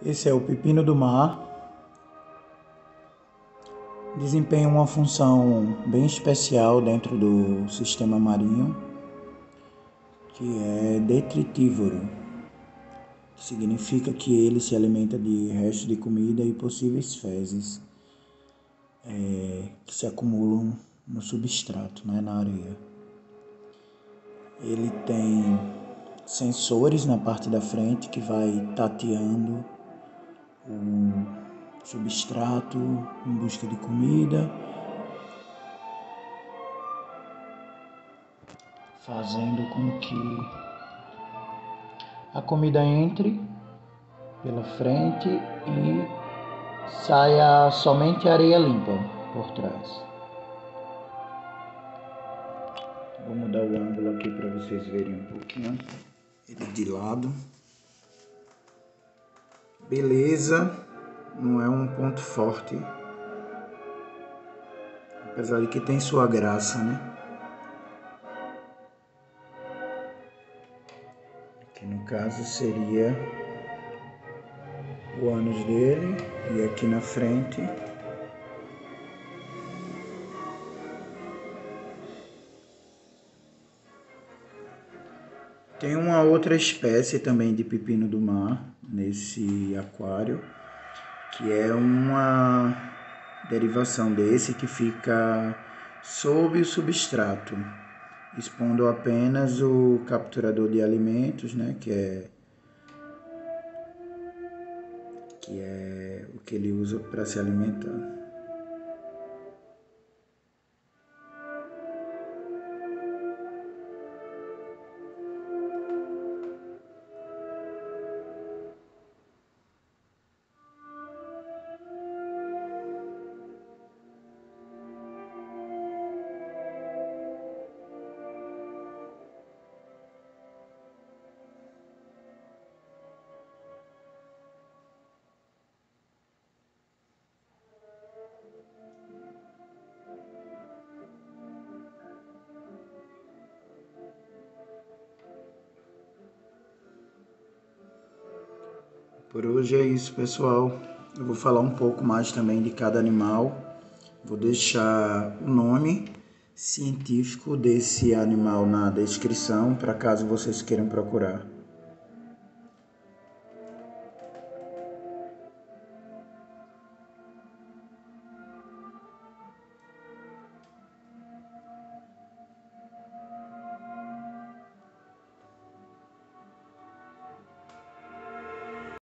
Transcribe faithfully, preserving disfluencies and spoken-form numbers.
Esse é o pepino do mar. Desempenha uma função bem especial dentro do sistema marinho, que é detritívoro, que significa que ele se alimenta de restos de comida e possíveis fezes é, que se acumulam no substrato, né, na areia. Ele tem sensores na parte da frente que vai tateando o substrato em busca de comida, fazendo com que a comida entre pela frente e saia somente areia limpa por trás. Vou mudar o ângulo aqui para vocês verem um pouquinho ele de lado. Beleza, não é um ponto forte, apesar de que tem sua graça, né? Aqui no caso seria o ânus dele, e aqui na frente tem uma outra espécie também de pepino do mar nesse aquário, que é uma derivação desse que fica sob o substrato, expondo apenas o capturador de alimentos, né, que é que é o que ele usa para se alimentar. Por hoje é isso, pessoal. Eu vou falar um pouco mais também de cada animal. Vou deixar o nome científico desse animal na descrição, para caso vocês queiram procurar.